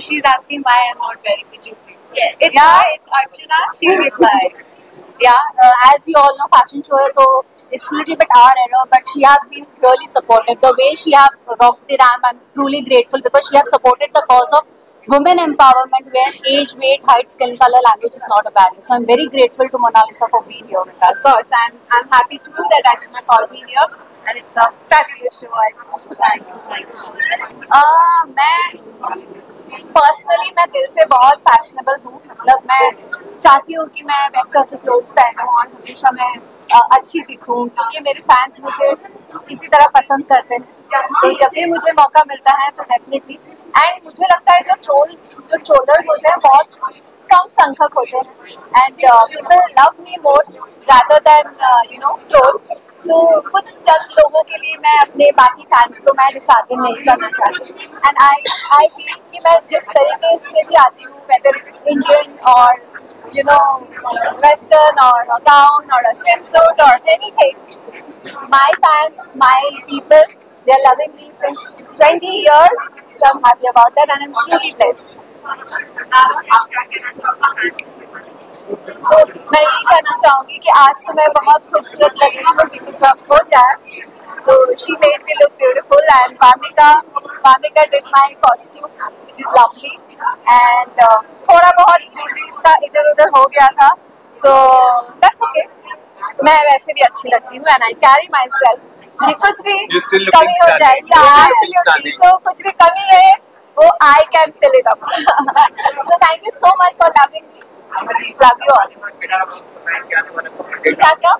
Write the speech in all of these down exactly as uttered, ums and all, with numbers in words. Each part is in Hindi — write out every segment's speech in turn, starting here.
she's asking why I'm not wearing the jewelry. Yes. It's Yeah. her, it's Archana, she replied. Yeah, uh, as you all know, fashion show है तो it's little bit our error, but she have been really supportive. The way she have rocked the ramp, I'm truly grateful because she have supported the cause of women empowerment, where age, weight, height, skin color, language is not a barrier. So I'm very grateful to Mona Lisa for being here with us. Of course, and I'm happy too that Archana called me here, and it's a fabulous show. I thank you, thank you. Uh, मैं पर्सनली मैं दिल से बहुत फैशनेबल हूँ. मतलब मैं चाहती हूँ कि मैं बेस्ट ऑफ द क्लोथ्स पहनूं और हमेशा मैं uh, अच्छी दिखूं, क्योंकि मेरे फैंस मुझे इसी तरह पसंद करते हैं. तो जब भी मुझे मौका मिलता है तो डेफिनेटली. एंड मुझे लगता है जो ट्रोल्स जो ट्रोलर्स होते हैं बहुत कम संख्यक होते हैं, and people love me more rather than you know troll. So कुछ चंद लोगों के लिए मैं अपने बाकी फैंस को मैं डिसआर्टिन नहीं करना चाहती. एंड आई आई फील कि मैं जिस तरीके से भी आती हूँ, वेदर इट इज इंडियन और यू नो वेस्टर्न और गाउन और अ स्विमसूट और anything, my fans, my people, they are loving me since twenty years, so I'm happy about that and I'm truly blessed. So मैं यही कहना चाहूँगी कि आज तो मैं बहुत खूबसूरत लग रही हूँ because of Hojaz. So she made me look beautiful and Vamika Vamika did my costume which is lovely, and uh, थोड़ा बहुत jewelries का इधर उधर हो गया था, so that's okay. मैं वैसे भी अच्छी लगती हूँ and I carry myself. कि कुछ भी कमी हो जाए, absolutely. So कुछ भी कमी रहे वो I can fill it up. So thank you so much for loving me. Love you all. क्या क्या?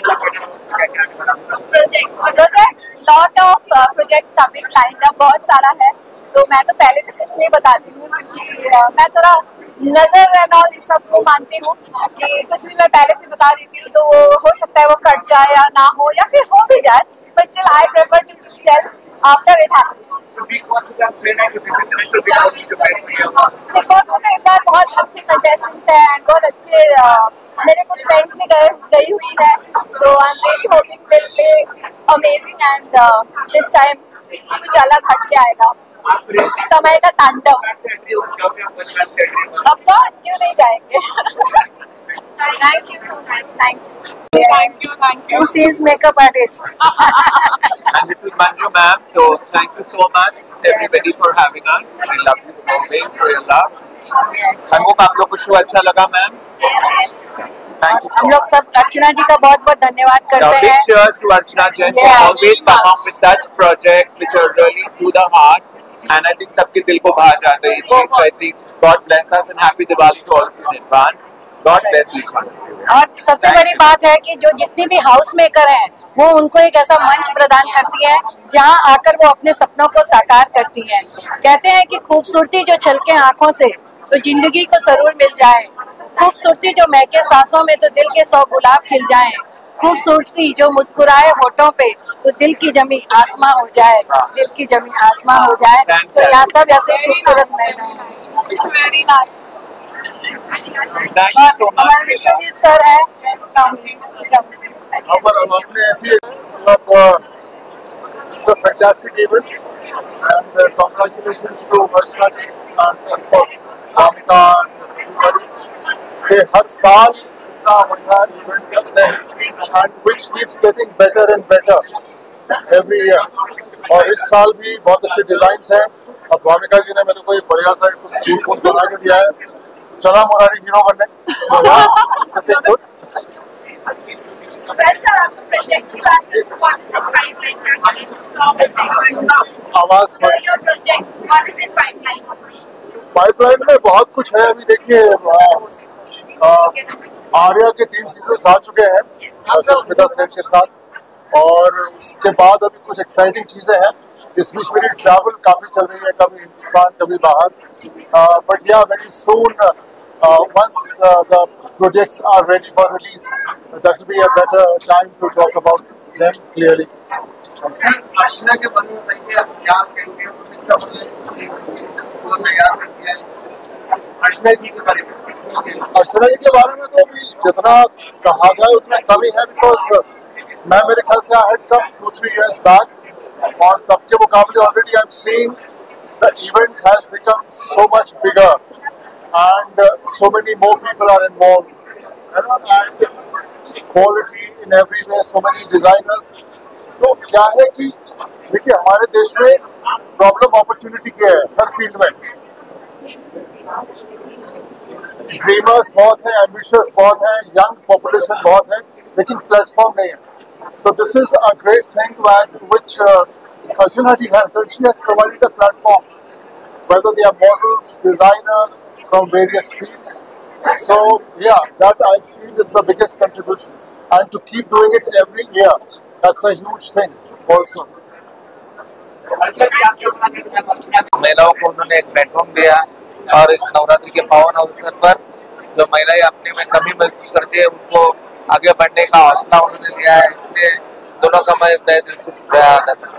Project, projects, lot of uh, projects coming lined up, बहुत सारा है. तो मैं तो पहले से कुछ नहीं बताती हूँ क्योंकि uh, मैं थोड़ा नजर एंड ऑल इस सब को मानती हूँ कि कुछ भी मैं पहले से बता देती हूँ तो वो हो सकता है वो कट जाए या ना हो या फिर हो भी जाए, but still I prefer to tell after it happens. Because वो तो इस बार बहुत अच्छे contestants हैं and बहुत अच्छे uh, मेरे कुछ फ्रेंड्स भी गए गई हुई है, so I'm really hoping they'll play amazing and uh, this time कुछ अलग हट के आएगा. समय का तांडव. Of course, क्यों नहीं जाएंगे. Thank you so much. Thank you. Thank you, thank you. She is makeup artist. And this is Manju ma'am, so thank you so much everybody for having us. We love you always for your love. Yes. I hope आप लोग को शो अच्छा लगा मैम. Thank you so हम लोग much. सब अर्चना जी का बहुत बहुत धन्यवाद Now करते big हैं. cheers to Archana Jain for Yeah. always come up with such projects which are really to the heart. And I think सबके दिल को भा जाते हैं ये चीज. So I think God bless us and happy Diwali to all of you in advance. God bless each one. और सबसे बड़ी बात है कि जो जितने भी हाउस मेकर हैं वो उनको एक ऐसा मंच प्रदान करती है जहां आकर वो अपने सपनों को साकार करती हैं. कहते हैं कि खूबसूरती जो छलके आंखों से तो जिंदगी को जरूर मिल जाए, खूबसूरती जो महके सांसों में तो दिल के सौ गुलाब खिल जाएं, खूबसूरती जो मुस्कुराए होठों पे तो दिल की जमी आसमां हो जाए, दिल की जमी आसमां हो जाए. तो यहाँ सब ऐसे खूबसूरत महल Very nice. Thank you so much. हमारे विश्वजीत सर है. पर हमने ऐसी मतलब it's a fantastic event and uh, congratulations to Archana and of course Vamika and everybody. they हर साल इतना बढ़िया इवेंट करते हैं and which keeps getting better and better every year. और इस साल भी बहुत अच्छे डिजाइन्स हैं. अब वामिका जी ने मेरे को एक बढ़िया सा कुछ सूट बना के दिया है, तो चला मुरारी हीरो बनने. गुड. आवाज पाइपलाइन में बहुत कुछ है. अभी देखिए आर्या के तीन सीजन आ चुके हैं सुष्मिता सेन के साथ, और उसके बाद अभी कुछ एक्साइटिंग चीजें हैं. इस बीच मेरी ट्रैवल काफी चल रही है, कभी हिंदुस्तान कभी बाहर. But yeah very soon once uh, the projects are ready for release, that will be a better time to talk about them clearly. Archana के बारे में बताइए, आप क्या कहेंगे? अर्चना जी के बारे में अर्चना जी के बारे में तो अभी जितना कहा जाए उतना कम ही है, बिकॉज मैं मेरे ख्याल से I had come two three years back और तब के मुकाबले already I am seeing the event has become so much bigger and uh, so many more people are involved. You know, and quality in every way, so many designers. तो क्या है कि देखिए हमारे देश में प्रॉब्लम अपॉर्चुनिटी क्या है हर फील्ड में. ड्रीमर्स बहुत हैं, एम्बिशियस बहुत हैं, यंग पॉपुलेशन बहुत है, लेकिन प्लेटफॉर्म नहीं है. So this is a great thing that which uh, Arjunati has done. She has provided a platform, whether they are models, designers from various fields. So yeah, that I feel is the biggest contribution, and to keep doing it every year, that's a huge thing also. महिलाओं को उन्होंने एक प्लेटफॉर्म दिया और इस नवरात्रि के पावन अवसर पर जो महिलाएं अपने में कमी महसूस करती है उनको आगे बढ़ने का हौसला उन्होंने दिया है. इसलिए दोनों का मैं तहे दिल से शुक्रिया अदा करता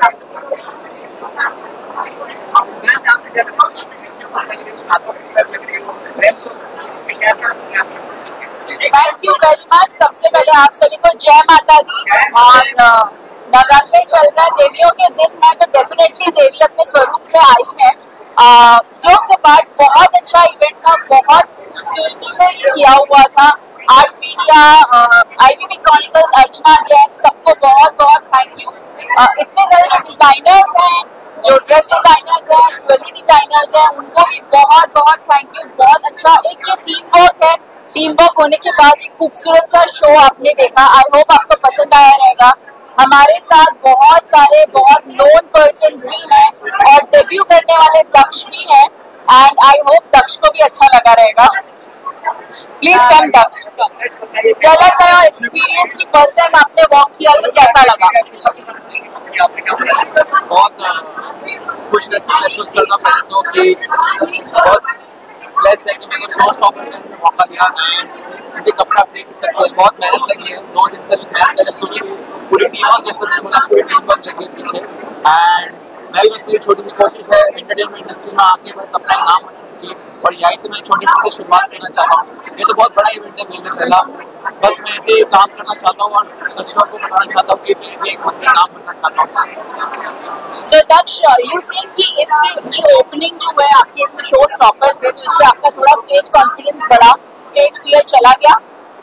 थैंक यू वेरी मच. सबसे पहले आप सभी को जय माता दी. और नवरात्रि चल रहा है, देवियों के दिन है, तो डेफिनेटली देवी अपने स्वरूप में आई है. जोक्स अपार्ट बहुत अच्छा इवेंट था, बहुत खूबसूरती से ये किया हुआ था. Art media, IVV chronicles, Archana Jain, सबको बहुत बहुत थैंक यू. इतने सारे जो डिजाइनर्स हैं, जो ड्रेस डिजाइनर्स हैं, ज्वेलरी डिजाइनर्स हैं, उनको भी बहुत बहुत थैंक यू. बहुत अच्छा एक ये टीम वर्क है. टीम वर्क होने के बाद एक खूबसूरत सा शो आपने देखा. आई होप आपको पसंद आया रहेगा. हमारे साथ बहुत सारे बहुत नोन पर्सन्स भी हैं और डेब्यू करने वाले दक्ष भी हैं. एंड आई होप दक्ष को भी अच्छा लगा रहेगा. Please come Daksh, tell us your experience की फर्स्ट टाइम आपने वॉक किया तो कैसा लगा? बहुत खुश नसीब महसूस करना पहले तो कि बहुत ब्लेस्ड है कि मेरे को शो स्टॉप करने का मौका दिया. मुझे कपड़ा अपने की सकते हैं, बहुत मेहनत लगी है. दो दिन से मेहनत करके सुनी पूरी टीम और जैसे पूरी टीम वर्क लगी पीछे. एंड मैं भी बस मेरी छोटी सी कोशिश है एंटरटेनमेंट इंडस्ट्री में आके बस अपना नाम बनाने की, और यहीं से मैं छोटी मोटी से शुरुआत करना चाहता हूँ. ये तो बहुत बड़ा इवेंट है मेरे लिए पहला. बस मैं ऐसे ही काम करना चाहता हूँ और दर्शकों को बताना चाहता हूँ कि मैं भी एक अपना नाम बनना चाहता हूँ. सो दक्ष, यू थिंक कि इसकी ये ओपनिंग जो है आपके इसमें शो स्टॉपर्स थे, तो इससे आपका थोड़ा स्टेज कॉन्फिडेंस बढ़ा, स्टेज फियर चला गया?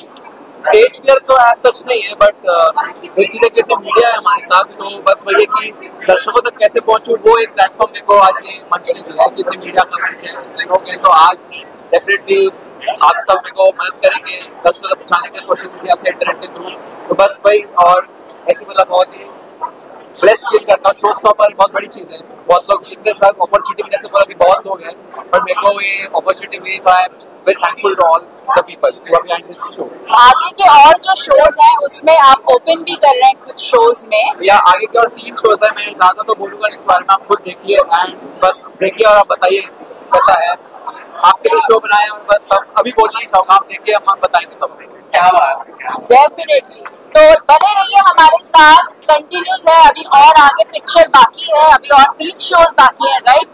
स्टेज फियर तो एज सच नहीं है, बट एक चीज़ है कि तो मीडिया है हमारे साथ, तो बस वही है कि दर्शकों तक कैसे पहुंचूं, वो एक प्लेटफॉर्म मेरे को आज ये मंच ने दिया है कि इतनी मीडिया कवरेज है हो गए. तो आज डेफिनेटली आप सब मेरे को मदद करेंगे दर्शकों तक पहुँचाने के सोशल मीडिया से, इंटरनेट के थ्रू. तो बस वही, और ऐसी मतलब बहुत ही ब्लेस्ड फील करता हूँ. शो स्टॉपर बहुत बड़ी चीज़ है. बहुत लोग इतने सारे अपॉर्चुनिटी में जैसे बोला कि बहुत लोग हैं, पर मेरे को ये अपॉर्चुनिटी मिली. तो I am very thankful to all the people who are behind this show. आगे के और जो शोज हैं उसमें आप ओपन भी कर रहे हैं कुछ शोज में? या आगे के और तीन शोज हैं. मैं ज़्यादा तो बोलूँगा इस बारे में, आप खुद देखिए एंड बस देखिए और आप बताइए कैसा है. आपके लिए शो बनाए और बस हम अभी बोलना ही चाहूँगा, आप देखिए, हम बताएंगे सब क्या बात. डेफिनेटली. तो बने रहिए हमारे साथ, कंटिन्यूज है. अभी और आगे पिक्चर बाकी है, अभी और तीन शोज बाकी है. Right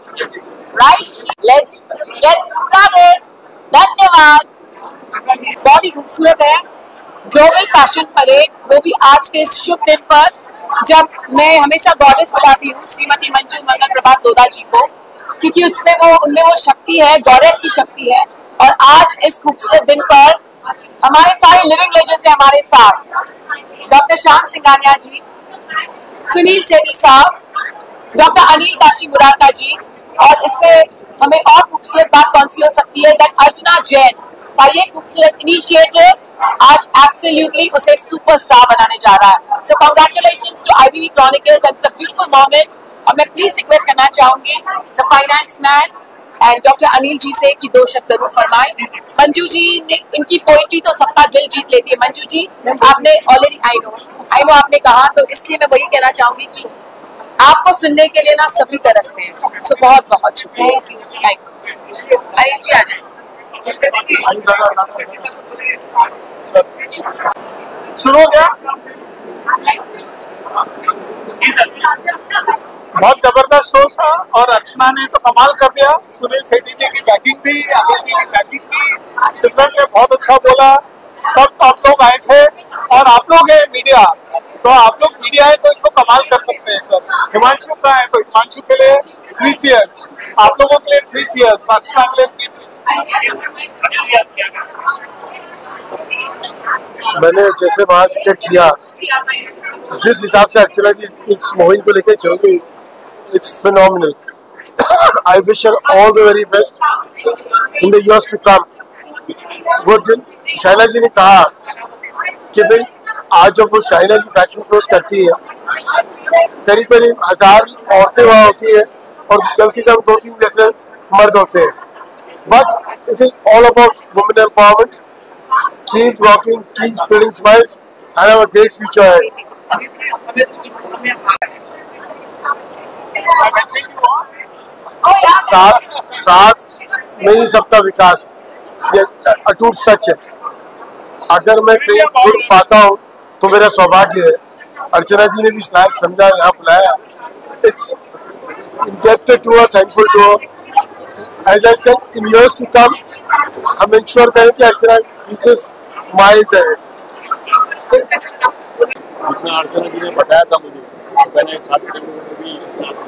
right let's get started. धन्यवाद. बहुत ही खूबसूरत है ग्लोबल फैशन परेड, वो भी आज के इस शुभ दिन पर, जब मैं हमेशा गॉडेस बुलाती हूँ श्रीमती मंजू मंगल प्रभात लोधा जी को, क्योंकि उसमें वो उनमें वो शक्ति है, गॉडेस की शक्ति है. और आज इस खूबसूरत दिन पर हमारे सारे लिविंग लेजेंड्स हैं हमारे साथ. डॉक्टर श्याम सिंघानिया जी, सुनील सेठी साहब, डॉक्टर अनिल काशी मुरारका जी, और इससे हमें और खूबसूरत बात कौन सी हो सकती है दैट अर्चना जैन का ये खूबसूरत इनिशिएटिव आज एब्सोल्युटली उसे सुपरस्टार बनाने जा रहा है. So congratulations to IVV chronicles and it's a beautiful moment. और मैं प्लीज रिक्वेस्ट करना चाहूंगी the finance man and doctor Anil ji से कि दो शब्द जरूर फरमाएं. मंजू जी ने, इनकी पोइट्री तो सबका दिल जीत लेती है. मंजू जी, आपने already I know I know आपने कहा, तो इसलिए मैं वही कहना चाहूंगी कि आपको सुनने के लिए ना सभी तरसते हैं. सो बहुत बहुत शुक्रिया. Thank you. अनिल जी आ जाए. शुरू क्या? बहुत जबरदस्त शो था और अर्चना ने तो कमाल कर दिया. सुनील सेठी जी की बैकिंग थी, अनिल जी की बैकिंग थी, सिमरन ने बहुत अच्छा बोला. सब आप लोग आए थे और आप लोग हैं मीडिया, तो आप लोग मीडिया है तो इसको कमाल कर सकते हैं सर। हिमांशु का है तो हिमांशु के लिए थ्री चीयर्स, आप लोगों के लिए थ्री चीयर्स, अर्चना के लिए थ्री चीयर्स। मैंने जैसे वहाँ से किया, जिस हिसाब से अर्चना की इस मुहिम को लेकर चल रही है, it's phenomenal. I wish her all the very best in the years to come. वो दिन शाइना जी ने कहा कि भाई आज जब वो शाइना जी फैशन शोज करती है, करीब करीब हजार औरतें वहाँ होती है और गलती से दो तीन जैसे मर्द होते हैं, but it is all about women empowerment. Keep rocking, keep spreading smiles, and have a great future ahead. साथ साथ में ही सबका विकास, ये अटूट सच है। अगर मैं कहीं जुड़ पाता हूँ तो मेरा सौभाग्य है। अर्चना जी ने भी लायक समझा, यहाँ बुलाया। It's indebted to her, thankful to her. As I said, in years to come, हम इंश्योर करें कि अर्चना reaches miles ahead. जितना अर्चना जी ने बताया था मुझे, मैंने साथ में भी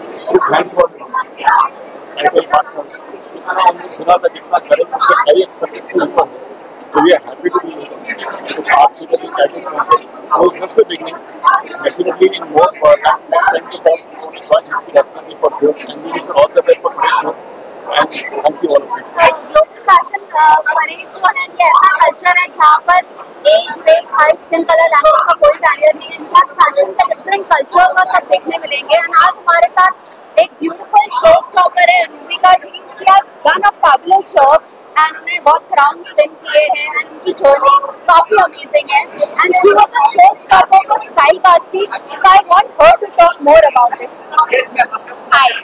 टाइटल पार्टनर्स हमने सुना था कितना करें, उससे कई एक्सपेक्टेशन ऊपर है। तो we are happy to be here. आप जी का टाइटल स्पॉन्सर वो just the beginning, definitely in more next time to talk join definitely for sure, and we wish all the best for this show and thank you all. Global fashion parade जो है ये ऐसा कल्चर है जहाँ पर age, weight, height, skin colour, language का कोई बैरियर नहीं है। इनफैक्ट फैशन के डिफरेंट कल्चर का सब देखने मिलेंगे। एंड आज हमारे साथ एक ब्यूटीफुल शो स्टॉपर है Rubika ji. She has done a fabulous job and उन्हें बहुत क्राउन्स विन किए हैं एंड उनकी जर्नी काफी अमेजिंग है। And she was a show stopper for style casting, so I want her to talk more about it. Hi,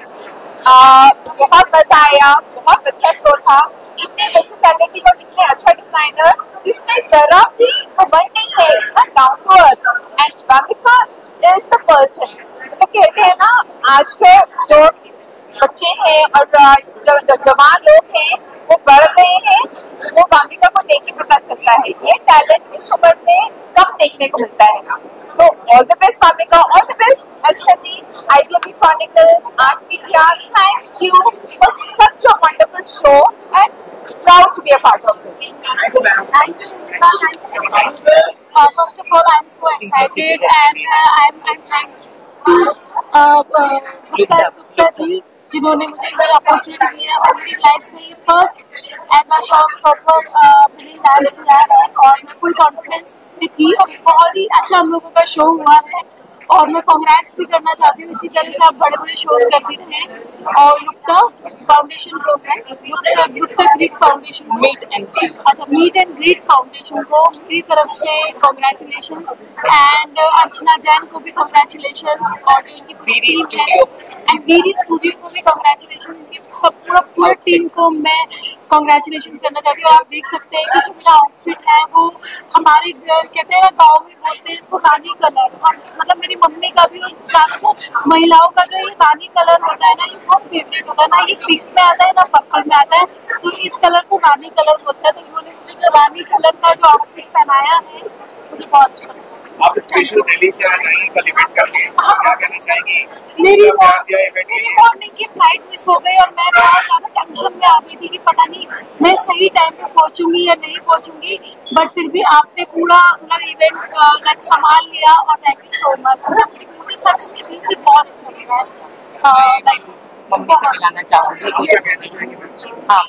आ, बहुत मजा आया, बहुत अच्छा शो था। इतने वर्सेटैलिटी और इतने अच्छा डिजाइनर जिसमें जरा भी घमंड नहीं है, इतना down to earth. And Vamika is the person, मतलब कहते हैं ना आज के जो बच्चे हैं और जो, जो जवान लोग हैं वो बढ़ रहे हैं, वो वामिका को देख के पता चलता है। ये टैलेंट इस उम्र में कम देखने को मिलता है। तो all the best Vamika, all the best Archana ji, IBM chronicles, art media, thank you for such a wonderful show and proud to be a part of it. Thank you, Rubika. Thank you. Uh, first of all, I'm so excited and uh, I'm, I'm thankful to uh, Gupta Gupta ji जिन्होंने मुझे ये अपॉर्चुनिटी दी है और मेरी लाइफ में ये first as a show stopper मैंने डांस किया है और मैं फुल कॉन्फिडेंस में थी और बहुत ही अच्छा हम लोगों का शो हुआ है। और मैं कांग्रेट्स भी करना चाहती हूँ, इसी तरह से आप बड़े बड़े शोज करती रहें। और गुप्ता फाउंडेशन को है, Gupta Greek foundation, meet and greet, अच्छा मीट एंड ग्रीट फाउंडेशन को मेरी तरफ से कॉन्ग्रेचुलेशंस एंड अर्चना जैन को भी कॉन्ग्रेचुलेशंस और जो इनकी Veeri studio and Veeri studio को भी कॉन्ग्रेचुलेशन। इनकी सब पूरा पूरा टीम को मैं कॉन्ग्रेचुलेशन करना चाहती हूँ। और आप देख सकते हैं कि जो मेरा आउटफिट है वो हमारे कहते हैं ना गाँव में बोलते हैं इसको रानी कलर, मतलब मेरी मम्मी का भी और ज्यादातर महिलाओं का जो ये रानी कलर होता है ना ये बहुत फेवरेट होता है ना, ये पिंक में आता है ना पर्पल में आता है, तो इस कलर को रानी कलर होता है। तो इन्होंने मुझे जो रानी कलर का जो आउटफिट पहनाया है मुझे बहुत अच्छा लगा। आप स्पेशल दिल्ली से आ रही हैं कलिमेट करके, क्या कहना चाहेंगी? मेरी मेरी मॉर्निंग की फ्लाइट मिस हो गई और मैं बहुत ज़्यादा टेंशन में आ गई थी कि पता नहीं मैं सही टाइम पे पहुंचूंगी या नहीं पहुंचूंगी, बट फिर भी आपने पूरा मतलब इवेंट लाइक संभाल लिया और थैंक यू सो मच। मुझे मुझे सच में दिल से बहुत अच्छा लगा है। लाइक मम्मी से मिलाना चाहूँगी। हाँ,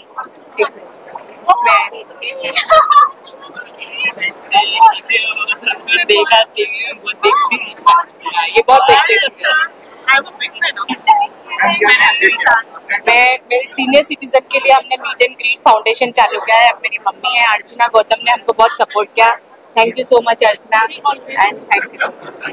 देखा चाहिए वो देखती है, ये बहुत देखते मैं मेरे सीनियर सिटीजन के लिए हमने मीट एंड ग्रीट फाउंडेशन चालू किया है। अब मेरी मम्मी है अर्चना गौतम ने हमको बहुत सपोर्ट किया। Thank you so much Archana and thank you so much.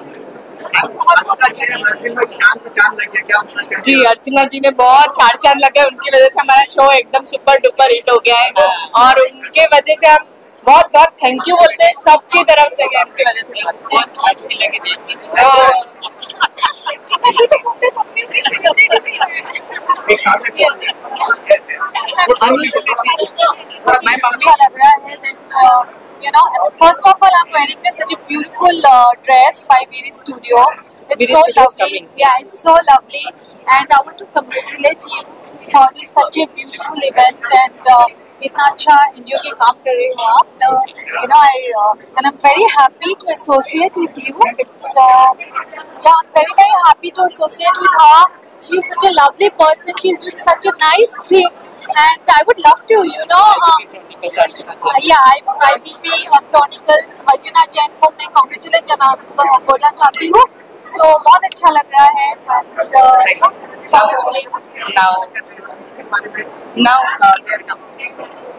जी अर्चना जी ने बहुत चार चांद लगे, उनकी वजह से हमारा शो एकदम सुपर डुपर हिट हो गया है और उनके वजह से हम बहुत बहुत थैंक यू बोलते हैं सबकी तरफ से, उनकी वजह से बहुत अच्छी लगी देखी। अच्छा लग रहा है। and uh, you know, first of all, I'm wearing this such a beautiful uh, dress by Viri Studio. It's Viri so Studio is lovely. coming. Yeah, it's so lovely, and I want to congratulate you for this such a beautiful event and uh, इतना अच्छा एनजीओ के काम कर रहे हो आप. तो you know, I uh, and I'm very happy to associate with you. So yeah, I'm very very happy to associate with her. She's such a lovely person. She's doing such a nice thing, and I would love to, you know. Uh, uh, yeah, I, I will be on Chronicles. Arjuna Jain को मैं congratulate जना बोलना चाहती हूँ. So बहुत अच्छा लग रहा है. And, uh, congratulate. Now, now uh, they're coming.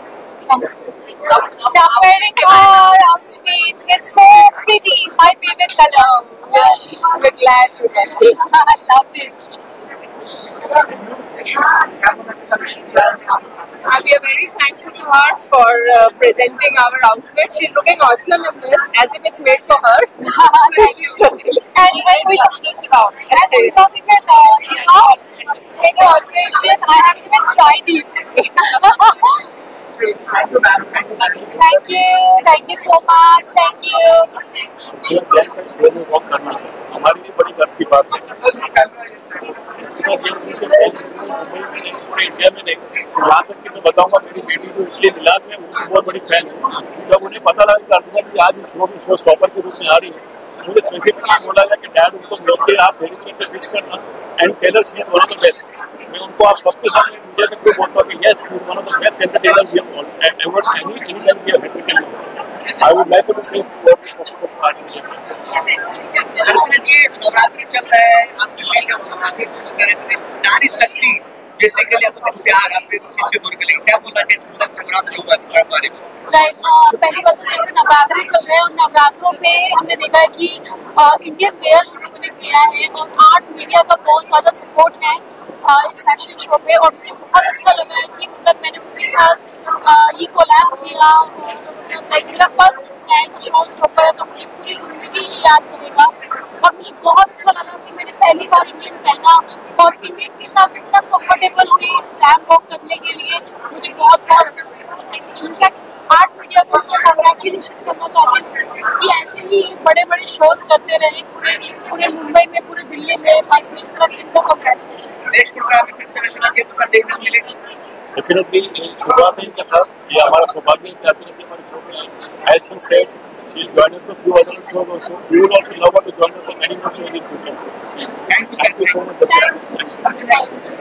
So I'm wearing her outfit. It's so pretty. My favorite color. We're glad to get it. I loved it. Uh, we are very thankful to her for uh, presenting our outfit. She's looking awesome in this, as if it's made for her. So she's really And when we just about and without even uh, you know any alteration, I haven't even tried it. Thank you, thank you so much, thank you. जो ब्रांड का शो में वॉक करना है हमारे लिए बड़ी गर्व की बात है. इसका ये मुझे मुंबई में नहीं पूरे इंडिया में नहीं, यहाँ तक कि मैं बताऊंगा मेरी बेटी जो इटली मिलान में उनकी बहुत बड़ी फैन है. जब उन्हें पता लगा कि अर्जुना जी आज इस शो में शो स्टॉपर के रूप में आ रही है, मुझे स्पेसिफिकली बोला गया कि डैड उनको मिलते आप मेरी तरफ से विश करना and tell her she is one of the best. मैं उनको आप सबके सामने मीडिया के थ्रू बोलता हूँ कि yes she is one of the best entertainer we have all and ever any any time we have had to tell. I would like to say for party. Arjun ji Navratri चल रहा है, आप दिल्ली से नवरात्रि कर रहे थे. नारी शक्ति बेसिकली आपको प्यार आपके पीछे दूर के लिए क्या बोलना चाहिए दूसरा प्रोग्राम के ऊपर बारे में. लाइक पहली बात तो जैसे नवरात्रि चल रहे हैं और नवरात्रों पे हमने देखा है कि इंडियन वेयर हम लोगों ने किया है और आर्ट मीडिया का बहुत ज़्यादा सपोर्ट है uh, इस फैशन शो पे. और मुझे बहुत अच्छा लगा है कि मतलब मैंने उनके साथ uh, ये कोलैब किया और लाइक मेरा फर्स्ट एंड शो स्टॉपर है तो मुझे पूरी ज़िंदगी ही याद रहेगा. और मुझे बहुत अच्छा लगा कि मैंने पहली बार इंडियन पहना और इंडियन के साथ इतना कंफर्टेबल हुई रैम्प वॉक करने के लिए. मुझे बहुत बहुत अच्छा लगा. इनफैक्ट आर्ट मीडिया को मैं कॉन्ग्रेचुलेशन करना चाहती हूँ कि ऐसे ही बड़े बड़े शोज करते रहे पूरे पूरे मुंबई में, पूरे दिल्ली में. बस मेरी तरफ से इनको कॉन्ग्रेचुलेशन. नेक्स्ट प्रोग्राम में फिर से रचना के साथ देखने को मिलेगा. डेफिनेटली शुरुआत है इनके साथ. ये हमारा सौभाग्य है कि अर्जुना जी हमारे शो में as she said she will join us for few other shows also. We would also love her to join us for many more shows in future. Thank you so much. Arjun.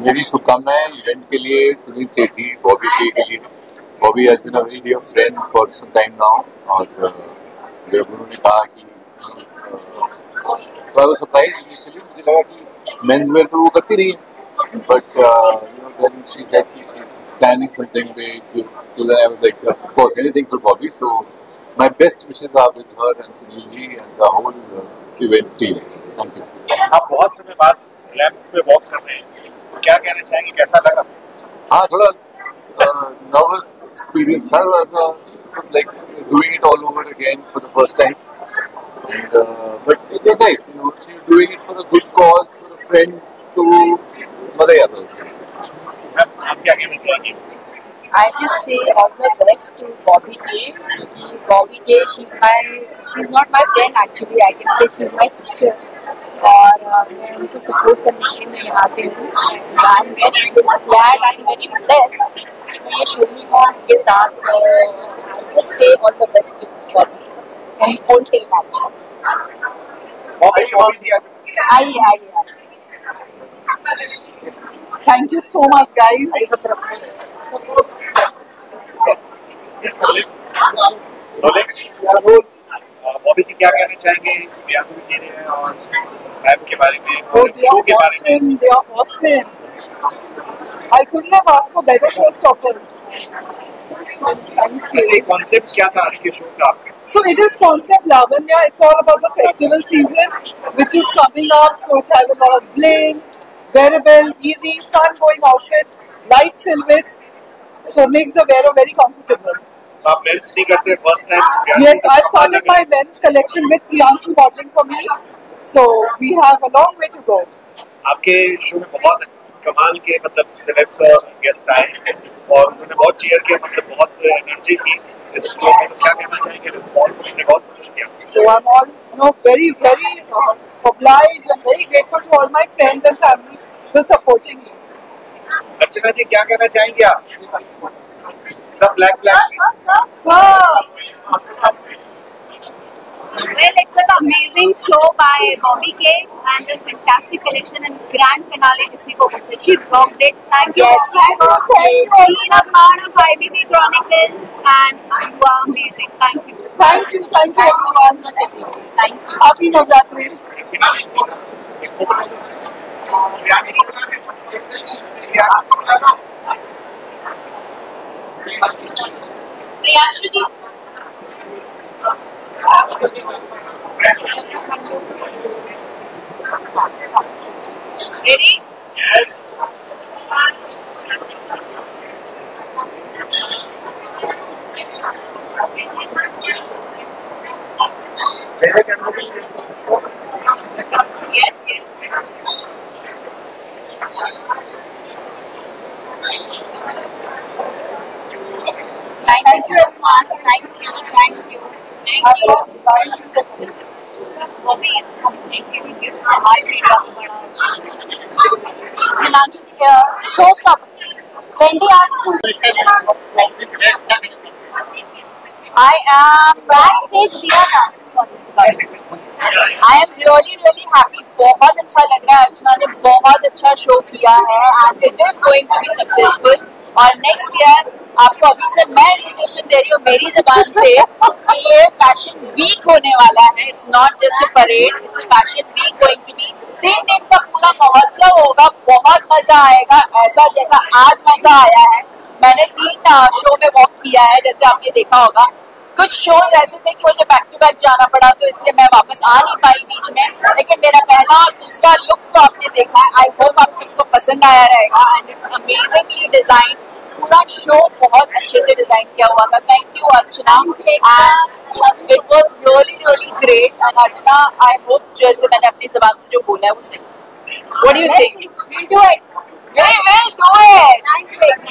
मेरी शुभकामनाएं इवेंट के लिए सुनील सेठी, बॉबी के के लिए। Bobby has been a very dear friend for some time now, और जब उन्होंने कहा कि थोड़ा सा सरप्राइज इनिशियली मुझे लगा कि मेंस वेयर तो वो करती रही, but you know then she said कि she is planning something big, so then I was like of course anything for Bobby, so my best wishes are with her and Sunil ji and the whole event team. Thank you. आप बहुत समय बाद लैब पे वॉक कर रहे हैं, तो क्या कहना चाहेंगे, कैसा लगा? हाँ, थोड़ा नर्वस एक्सपीरियंस था, like doing it all over again for the first time, and but it was nice, you know, doing it for a good cause, for a friend, तो मजा ही आता है उसमें। आप क्या कहना चाहेंगे? I just say all the best to Bobby K, because Bobby K, she's my, she's not my friend actually, I can say she's my sister. और मैं उनको सपोर्ट करने के लिए मैं यहाँ पे हूँ। I am very glad, I am very blessed कि मैं ये शो में हूँ उनके साथ। So I just say all the best to Bobby and whole team actually. Bobby Bobby ji आइए आइए। Thank you so much, guys. Bobby जी क्या कहना चाहेंगे रिएक्शन के लिए और लैब के बारे में, Oh, they शो are के बारे में? awesome. They are awesome. I couldn't have asked for better showstoppers. Thank अच्छा, you. कॉन्सेप्ट क्या था आज के शो का? So it is Concept Lavanya. It's all about the festival season, which is coming up. So it has a lot of blings, wearable, easy, fun-going outfit, light silhouettes. So makes the wearer very comfortable. आप मेंस नहीं करते first time? Yes, I've started my men's collection with Priyanshu modeling for me. So we have a long way to go. आपके शो में बहुत कमाल के मतलब सेलेब्स और गेस्ट आए और उन्होंने बहुत चीयर किया, मतलब बहुत एनर्जी थी इस शो में, तो क्या कहना चाहेंगे? रिस्पॉन्स मैंने बहुत पसंद किया। So I'm all, you know, very, very uh, obliged and very grateful to all my friends and family for supporting me. अर्चना जी क्या कहना चाहेंगे आप? सब black black Well, it was an amazing show by Bobby K and the fantastic collection and grand finale किसी को बोलते, she rocked it. Thank you Yes. for being a part of I B B Chronicles and you are amazing. Thank you. Thank you, thank you everyone. Thank you. Happy Navratri. Priyanshu ji. Ready? Yes. Yes, yes. Thank you so much. Thank you. Thank you. Thank you. Bobby, thank you. It's a high media. Himanshu ji, uh, showstopper. Wendy Art Studio. I am backstage Rihanna. Sorry, sorry. I am really really happy. बहुत अच्छा लग रहा है. अर्चना ने बहुत अच्छा शो किया है and it is going to be successful. और next year आपको अभी से मैं इन्विटेशन दे रही हूँ मेरी ज़बान से कि ये फैशन वीक होने वाला है. It's not just a parade. It's a fashion week going to be. तीन दिन का पूरा महोत्सव होगा. बहुत मजा आएगा. ऐसा जैसा आज मजा आया है. मैंने तीन शो में वॉक किया है जैसे आपने देखा होगा. कुछ शोज ऐसे थे कि मुझे बैक टू बैक जाना पड़ा तो इसलिए मैं वापस आ नहीं पाई बीच में, लेकिन मेरा पहला और दूसरा लुक तो आपने देखा है. आई होप आप सबको पसंद आया रहेगा एंड इट्स अमेजिंगली डिजाइन. पूरा शो बहुत अच्छे से डिजाइन किया हुआ था. Thank you Archana and it was really really great. And Archana I hope जैसे मैंने अपनी जुबान से जो बोला है वो सही. What do you think? Will do it. We will do it. Thank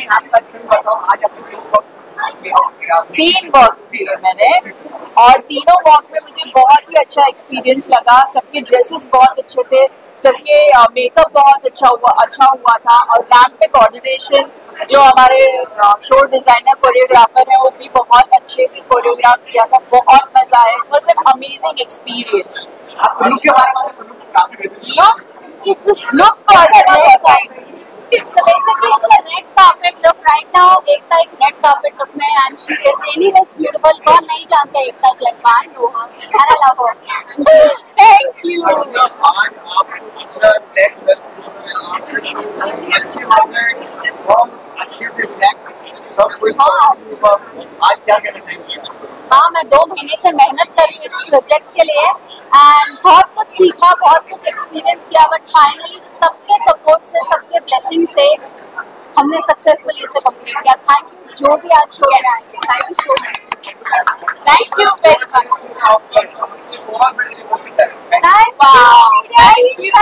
you. तीन वॉक किए मैंने और तीनों वॉक में मुझे बहुत ही अच्छा एक्सपीरियंस लगा. सबके ड्रेसेस बहुत अच्छे थे, सबके मेकअप बहुत अच्छा हुआ अच्छा हुआ था और रैम्प पे कोऑर्डिनेशन जो हमारे शो डिजाइनर कोरियोग्राफर है वो भी बहुत अच्छे से कोरियोग्राफ किया था. बहुत मजा आया. It was an amazing experience. Look look को अच्छा So basically, it's a red carpet look right now. Ekta एक red carpet look में, and she is anyways beautiful. कौन नहीं जानता एकता Jain? I know her and I love her. Thank you. आज आप अपना नेक्स्ट बेस्ट अच्छे हो गए, बहुत अच्छे से रिलैक्स सब कुछ। आज क्या कहना चाहिए? हाँ, मैं दो महीने से मेहनत कर रही हूँ इस प्रोजेक्ट के लिए एंड बहुत कुछ सीखा, बहुत कुछ एक्सपीरियंस किया, बट फाइनली सबके सपोर्ट से, सबके ब्लेसिंग से हमने सक्सेसफुली इसे कंप्लीट किया। थैंक यू जो भी आज शो में आए थे, thank you so much. Thank you very much. बहुत बड़ी रिपोर्ट है। Thank you,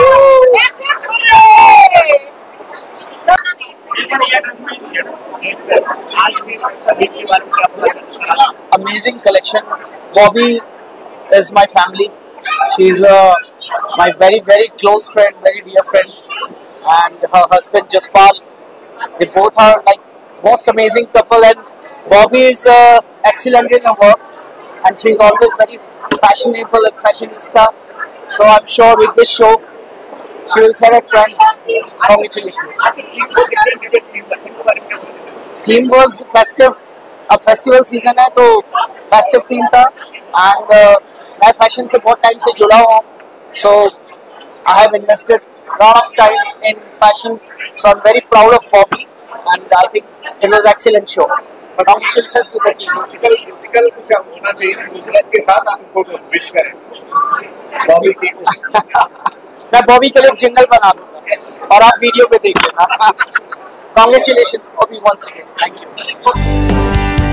Amazing collection. Bobby is my family. She's uh, my very very close friend, very dear friend, and her husband Jaspal. They both are like most amazing couple, and Bobby is uh, excellent in her work, and she's always very fashionable and fashionista. So I'm sure with this show, she will set a trend. Congratulations. Theme was festive. अब फेस्टिवल सीजन है तो फेस्टिव थीम था एंड मैं फैशन से बहुत टाइम से जुड़ा हुआ हूँ, so I have invested lot of times in fashion, so I am very proud of Bobby and I think it was excellent show. Congratulations to the team. Musical musical कुछ होना चाहिए, न्यूजीलैंड के साथ आप उनको विश करें बॉबी की। मैं बॉबी के लिए जिंगल बना दूंगा और आप वीडियो पे देख लेना। Congratulations Bobby once again, thank you.